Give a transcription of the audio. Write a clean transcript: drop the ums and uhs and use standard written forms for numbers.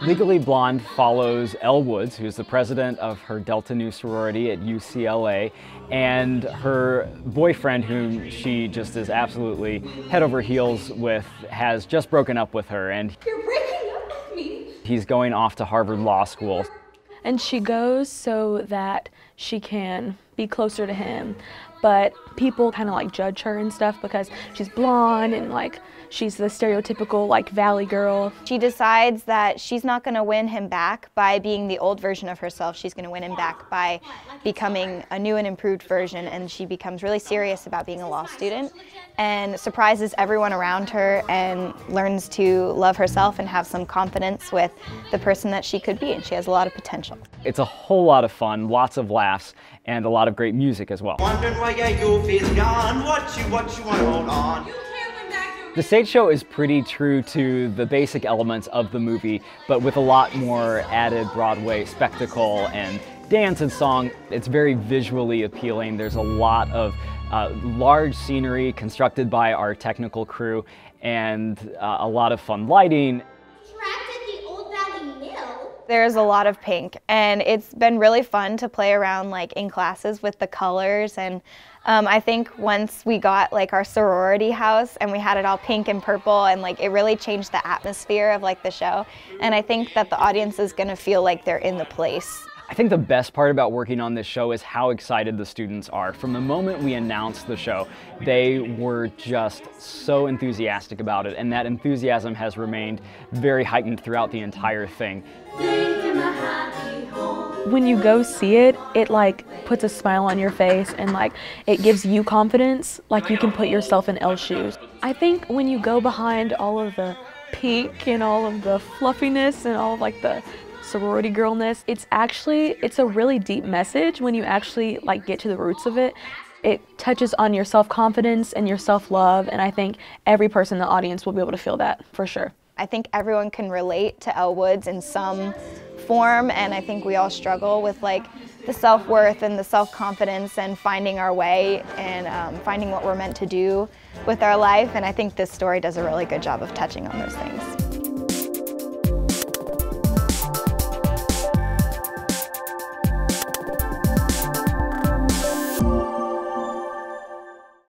Legally Blonde follows Elle Woods, who's the president of her Delta Nu sorority at UCLA, and her boyfriend, whom she just is absolutely head over heels with, has just broken up with her. And you're breaking up with me? He's going off to Harvard Law School. And she goes so that she can be closer to him, but people kind of like judge her and stuff because she's blonde and like she's the stereotypical like valley girl. She decides that she's not going to win him back by being the old version of herself. She's going to win him back by becoming a new and improved version, and she becomes really serious about being a law student and surprises everyone around her and learns to love herself and have some confidence with the person that she could be, and she has a lot of potential. It's a whole lot of fun, lots of laughs, and a lot of great music as well. Wondering why your youth is gone, what you want to hold on. The stage show is pretty true to the basic elements of the movie, but with a lot more added Broadway spectacle and dance and song. It's very visually appealing. There's a lot of large scenery constructed by our technical crew and a lot of fun lighting. There's a lot of pink, and it's been really fun to play around like in classes with the colors, and I think once we got like our sorority house and we had it all pink and purple, and like it really changed the atmosphere of like the show, and I think that the audience is going to feel like they're in the place. I think the best part about working on this show is how excited the students are. From the moment we announced the show, they were just so enthusiastic about it, and that enthusiasm has remained very heightened throughout the entire thing. When you go see it, it like puts a smile on your face and like it gives you confidence, like you can put yourself in Elle's shoes. I think when you go behind all of the pink and all of the fluffiness and all of like the sorority girlness, it's a really deep message when you actually like get to the roots of it. It touches on your self-confidence and your self-love, and I think every person in the audience will be able to feel that for sure. I think everyone can relate to Elle Woods in some form, and I think we all struggle with like the self-worth and the self-confidence and finding our way and finding what we're meant to do with our life, and I think this story does a really good job of touching on those things.